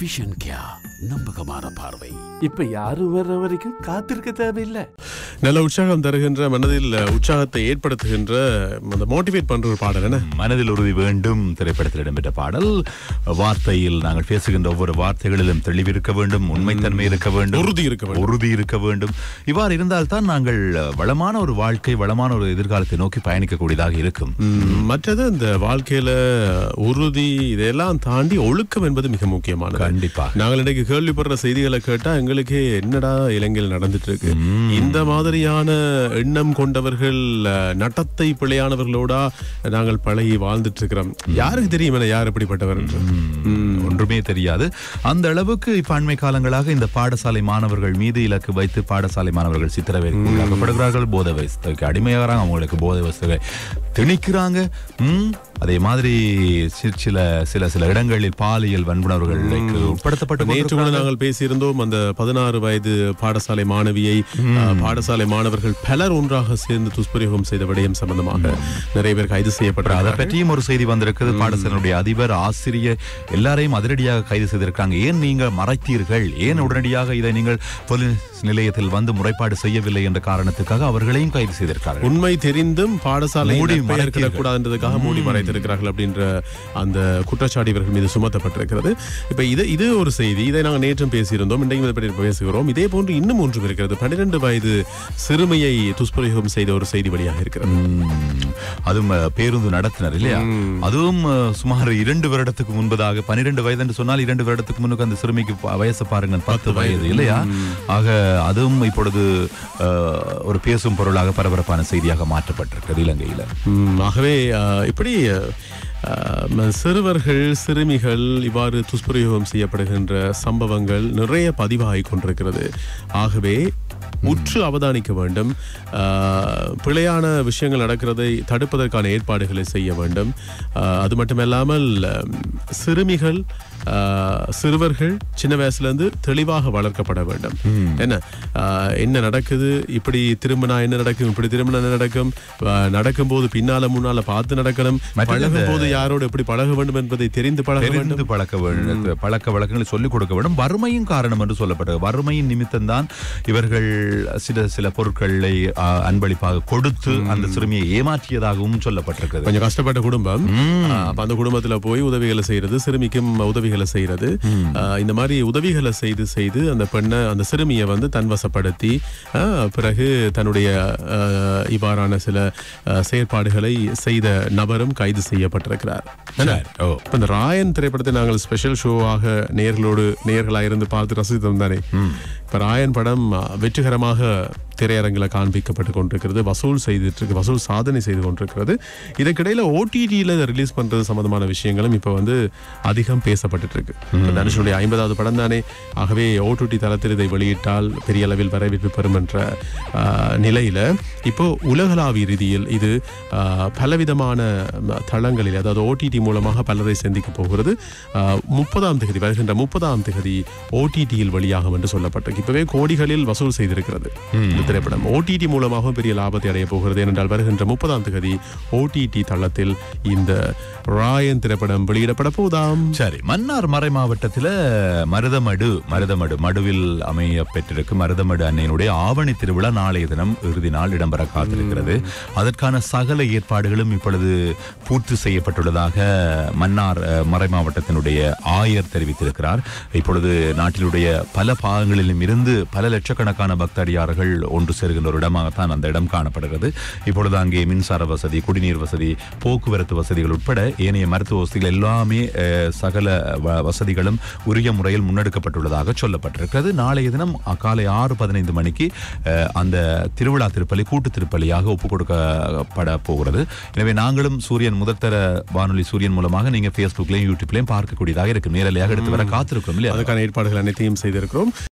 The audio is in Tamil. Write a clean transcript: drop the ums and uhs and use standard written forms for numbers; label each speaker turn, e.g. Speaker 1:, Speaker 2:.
Speaker 1: விஷன் கியா, நம்பகமான பார்வை.
Speaker 2: இப்ப யாரும் வர்ற வரைக்கும் காத்திருக்க தேவையில்லை.
Speaker 3: நல்ல உற்சாகம் தருகின்ற, மனதில் உற்சாகத்தை ஏற்படுத்துகின்ற, அந்த மோட்டிவேட் பண்ற ஒரு பாடல் என்ன?
Speaker 4: மனதில் உறுதி வேண்டும் திரைப்படத்தில் இடம்பெற்ற பாடல். வார்த்தையில் நாங்கள் பேசுகின்ற ஒவ்வொரு வார்த்தைகளிலும் தெளிவிருக்க வேண்டும், உண்மைத்தன்மை இருக்க வேண்டும், உறுதி இருக்க வேண்டும். இவ்வாறு இருந்தால்தான் நாங்கள் வளமான ஒரு வாழ்க்கை, வளமான ஒரு எதிர்காலத்தை நோக்கி பயணிக்கக்கூடியதாக இருக்கும்.
Speaker 3: மற்றது இந்த வாழ்க்கையில உறுதி இதெல்லாம் தாண்டி ஒழுக்கம் என்பது மிக முக்கியமானது.
Speaker 4: கண்டிப்பா
Speaker 3: நாங்கள் இன்னைக்கு கேள்விப்படுற செய்திகளை கேட்டா எங்களுக்கு என்னடா இலங்கையில் நடந்துட்டு இருக்கு, இந்த மாதிரியான எண்ணம் கொண்டவர்கள், நட்டத்தை பிழையானவர்களோட நாங்கள் பழகி வாழ்ந்துட்டு இருக்கிறோம். யாருக்கு தெரியும் யார் எப்படிப்பட்டவர் என்று?
Speaker 4: ஒன்றுமே தெரியாது. அந்த அளவுக்கு இப்ப அண்மை காலங்களாக இந்த பாடசாலை மாணவர்கள் மீது இலக்கு வைத்து பாடசாலை மாணவர்கள் சித்திரவதைப்படுகிறார்கள், போதை வஸ்துக்கு அடிமையாகிறாங்க, அவங்களுக்கு போதை வஸ்துவை திணிக்கிறாங்க. அதே மாதிரி சில இடங்களில் பாலியல் வன்புணர்வுகளுக்கு உட்படுத்தப்பட்ட.
Speaker 3: நேற்று கூட நாங்கள் பேசியிருந்தோம், அந்த 16 வயது பாடசாலை மாணவியை பாடசாலை மாணவர்கள் பலர் ஒன்றாக சேர்ந்து துஷ்பிரயோகம் செய்த விடயம் சம்பந்தமாக நிறைய பேர் கைது செய்யப்பட்டார்.
Speaker 4: அதை பற்றியும் ஒரு செய்தி வந்திருக்கிறது. பாடசாலையுடைய அதிபர், ஆசிரியர் எல்லாரையும் அதிரடியாக கைது செய்திருக்காங்க. ஏன் நீங்கள் மறைத்தீர்கள், ஏன் உடனடியாக இதை நீங்கள் போலீஸ் நிலையத்தில் வந்து முறைப்பாடு செய்யவில்லை என்ற காரணத்துக்காக அவர்களையும் கைது செய்திருக்கார்கள்.
Speaker 3: உண்மை தெரிந்தும் பாடசாலை கூடாதுன்றதுக்காக மூடி மறைத்திருக்கிறார்கள் அப்படின்ற அந்த குற்றச்சாட்டு இவர்கள் மீது சுமத்தப்பட்டிருக்கிறது. இப்ப இது ஒரு செய்தி, இதை நாங்கள் நேற்றும் பேசியிருந்தோம், இன்றைக்கும் இதை பற்றி பேசுகிறோம். இதே போன்று இன்னும் ஒன்றும் இருக்கிறது. 12 வயது சிறுமியை துஷ்பிரயோகம் செய்த ஒரு செய்தி வழியாக இருக்கிறது.
Speaker 4: அதுவும் பேருந்து நடத்தினர் இல்லையா? அதுவும் சுமார் 2 வருடத்துக்கு முன்பதாக. 12 வயது என்று சொன்னால் 2 வருடத்துக்கு முன்னுக்கு அந்த சிறுமிக்கு வயசு பாருங்க 10 வயது இல்லையா? ஆக அதுவும் இப்பொழுது ஒரு பேசும் பொருளாக பரபரப்பான செய்தியாக மாற்றப்பட்டிருக்கிறது இலங்கையில்.
Speaker 3: ஆகவே இப்படி சிறுவர்கள், சிறுமிகள் இவ்வாறு துஷ்பிரயோகம் செய்யப்படுகின்ற சம்பவங்கள் நிறைய பதிவாகிக் கொண்டிருக்கிறது. ஆகவே உற்று அவதானிக்க வேண்டும். பிழையான விஷயங்கள் நடக்கிறதை தடுப்பதற்கான ஏற்பாடுகளை செய்ய வேண்டும். அது மட்டுமல்லாமல் சிறுமிகள், சிறுவர்கள் சின்ன வயசுல இருந்து தெளிவாக வளர்க்கப்பட வேண்டும். என்ன நடக்குது, இப்படி திரும்பினா என்ன நடக்கும், இப்படி திரும்பினா என்ன நடக்கும், நடக்கும் போது பின்னால முன்னால பார்த்து நடக்கணும், பழகும் போது யாரோடு எப்படி பழக வேண்டும் என்பதை தெரிந்து பழக்க வேண்டும்,
Speaker 4: பழக்க வழக்கங்களை சொல்லிக் கொடுக்க வேண்டும். வறுமையும் காரணம் என்று சொல்லப்பட்டது. வறுமையின் நிமித்தம் தான் இவர்கள் சில பொருட்களை அன்பளிப்பாக கொடுத்து அந்த சிறுமியை ஏமாற்றியதாகவும் சொல்லப்பட்டிருக்கிறது.
Speaker 3: கொஞ்சம் கஷ்டப்பட்ட குடும்பம், அந்த குடும்பத்துல போய் உதவிகளை செய்யறது, சிறுமிக்கும் உதவிகளை செய்யறது, இந்த மாதிரி உதவிகளை செய்து அந்த பெண்ணை, அந்த சிறுமியை வந்து தன்வசப்படுத்தி பிறகு தன்னுடைய இவ்வாறான சில செயற்பாடுகளை செய்த நபரும் கைது செய்யப்பட்டிருக்கிறார். இந்த ராயன் திரைப்படத்தை நாங்கள் ஸ்பெஷல் ஷோவாக நேர்களாயிருந்து பார்த்து ரசித்தோம் தானே. இப்ப ராயன் படம் வெற்றிகரமாக திரையரங்கில் காண்பிக்கப்பட்டு கொண்டிருக்கிறது, வசூல் சாதனை செய்து கொண்டிருக்கிறது. இதற்கிடையில OTTல ரிலீஸ் பண்றது சம்பந்தமான விஷயங்களும் இப்ப வந்து அதிகம் பேசப்பட்டு இருக்கு. தனுஷனுடைய 50வது படம் தானே. ஆகவே OTT தளத்தில் இதை வெளியிட்டால் பெரிய அளவில் வரவேற்பு பெறும் என்ற நிலையில இப்போ உலகளாவிய ரீதியில் இது பலவிதமான தளங்களில், அதாவது OTT மூலமாக பலரை சந்திக்க போகிறது. 30ஆம் தேதி, வருகின்ற 30ஆம் தேதி OTTயில் வெளியாகும் என்று சொல்லப்பட்டிருக்கு. இப்பவே கோடிகளில் வசூல் செய்திருக்கிறது திரைப்படம். OTT மூலமாக பெரிய லாபத்தை அடைய போகிறது. ஏனென்றால் வருகின்ற 30ஆம் தேதி OTT தளத்தில் இந்த ராயன் திரைப்படம் வெளியிடப்பட போதாம்.
Speaker 4: சரி, மன்னார் மறை மாவட்டத்தில் மடுவில் அமைய பெற்றிருக்கு மருதமடு அன்னையினுடைய ஆவணி திருவிழா நாளைய தினம் இறுதி நாள் இடம்பெற காத்திருக்கிறது. அதற்கான சகல ஏற்பாடுகளும் இப்பொழுது பூர்த்தி செய்யப்பட்டுள்ளதாக மன்னார் மறை மாவட்டத்தினுடைய ஆயர் தெரிவித்திருக்கிறார். இப்பொழுது நாட்டினுடைய பல பாகங்களிலும் இருந்து பல லட்சக்கணக்கான பக்தடியார்கள் ஒன்று சேர்கின்ற ஒரு இடமாகத்தான் அந்த இடம் காணப்படுகிறது. இப்பொழுது அங்கே மின்சார வசதி, குடிநீர் வசதி, போக்குவரத்து வசதிகள் உட்பட ஏனைய மருத்துவ வசதிகள் எல்லாமே சகல வசதிகளும் உரிய முறையில் முன்னெடுக்கப்பட்டுள்ளதாக சொல்லப்பட்டிருக்கிறது. நாளைய தினம் காலை 6:15 மணிக்கு அந்த திருவிழா திருப்பலி கூட்டு திருப்பலியாக ஒப்புக் கொடுக்கப்பட போகிறது. எனவே நாங்களும் சூரியன் முதற்தர வானொலி சூரியன் மூலமாக நீங்க Facebookலையும் யூடியூப்லையும் பார்க்கக்கூடியதாக இருக்கு. நேரலையாக எடுத்து வர காத்திருக்கிறோம் இல்லையா?
Speaker 3: அதுக்கான ஏற்பாடுகள் அனைத்தையும் செய்திருக்கிறோம்.